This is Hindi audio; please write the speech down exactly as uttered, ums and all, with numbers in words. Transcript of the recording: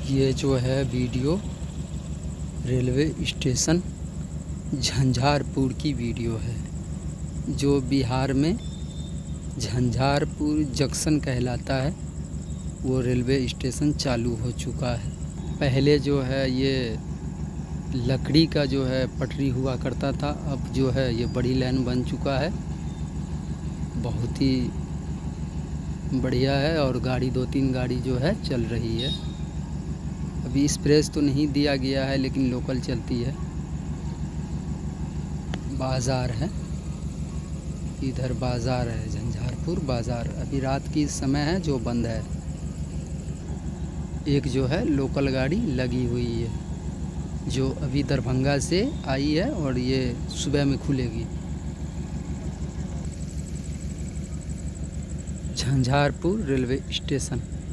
ये जो है वीडियो रेलवे स्टेशन झंझारपुर की वीडियो है, जो बिहार में झंझारपुर जंक्शन कहलाता है। वो रेलवे स्टेशन चालू हो चुका है। पहले जो है ये लकड़ी का जो है पटरी हुआ करता था, अब जो है ये बड़ी लाइन बन चुका है। बहुत ही बढ़िया है और गाड़ी दो तीन गाड़ी जो है चल रही है। अभी एक्सप्रेस तो नहीं दिया गया है, लेकिन लोकल चलती है। बाज़ार है, इधर बाज़ार है, झंझारपुर बाज़ार। अभी रात की समय है जो बंद है। एक जो है लोकल गाड़ी लगी हुई है, जो अभी दरभंगा से आई है और ये सुबह में खुलेगी। Jhanjharpur railway station.